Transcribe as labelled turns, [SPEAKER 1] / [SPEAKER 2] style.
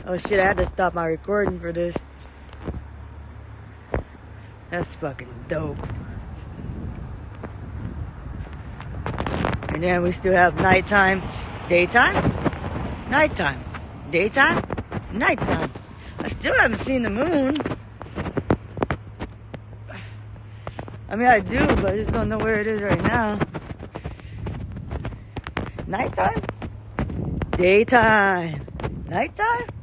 [SPEAKER 1] Oh shit, I had to stop my recording for this. That's fucking dope. And then we still have nighttime, daytime, nighttime, daytime, nighttime. I still haven't seen the moon. I mean, I do, but I just don't know where it is right now. Nighttime, daytime, nighttime,